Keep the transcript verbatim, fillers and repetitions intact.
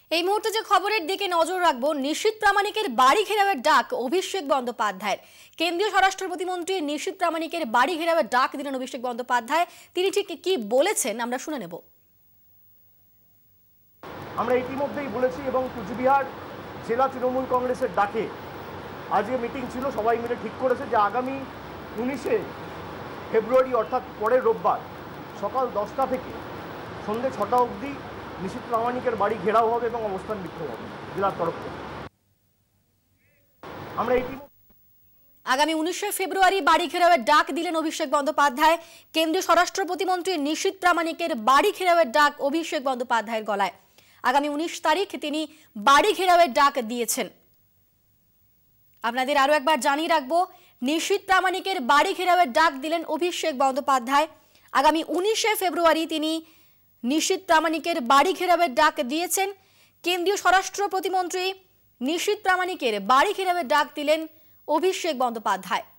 এই মুহূর্তে যে খবরের দিকে নজর রাখবো, নিশীথ প্রামাণিকের বাড়ি ঘেরাওয়ের ডাক অভিষেক বন্দ্যোপাধ্যায়ের। কেন্দ্রীয় স্বরাষ্ট্র প্রতিমন্ত্রী নিশীথ প্রামাণিকের বাড়ি ঘেরাওয়ের ডাক দিলেন অভিষেক বন্দ্যোপাধ্যায়। তিনি ঠিক কি বলেছেন আমরা শুনে নেব। আমরা ইতিমধ্যেই বলেছি এবং কুচবিহার জেলা তৃণমূল কংগ্রেসের ডাকে আজকে মিটিং ছিল, সবাই মিলে ঠিক করেছে যে আগামী উনিশে ফেব্রুয়ারি অর্থাৎ পরের রোববার সকাল দশটা থেকে সন্ধ্যে ছটা অবধি নিশীথ প্রামাণিকের বাড়ি ঘেরাও হবে এবং অবস্থান বিক্ষোভ হবে জেলার তরফ থেকে। আমরা আগামী উনিশে ফেব্রুয়ারি বাড়ি ঘেরাওয়ের ডাক দিলেন অভিষেক বন্দ্যোপাধ্যায়। কেন্দ্রীয় স্বরাষ্ট্র প্রতিমন্ত্রী নিশীথ প্রামাণিকের বাড়ি ঘেরাওয়ের ডাক অভিষেক বন্দ্যোপাধ্যায়ের গলায়। আগামী উনিশ তারিখ তিনি বাড়ি ঘেরাওয়ের ডাক দিয়েছেন। আপনাদের আরো একবার জানিয়ে রাখবো, নিশীথ প্রামাণিকের বাড়ি ঘেরাওয়ের ডাক দিলেন অভিষেক বন্দ্যোপাধ্যায়। আগামী উনিশে ফেব্রুয়ারি তিনি নিশীথ প্রামাণিকের বাড়ি ঘেরাওয়ের ডাক দিয়েছেন। কেন্দ্রীয় স্বরাষ্ট্র প্রতিমন্ত্রী নিশীথ প্রামাণিকের বাড়ি ঘেরাওয়ের ডাক দিলেন অভিষেক বন্দ্যোপাধ্যায়।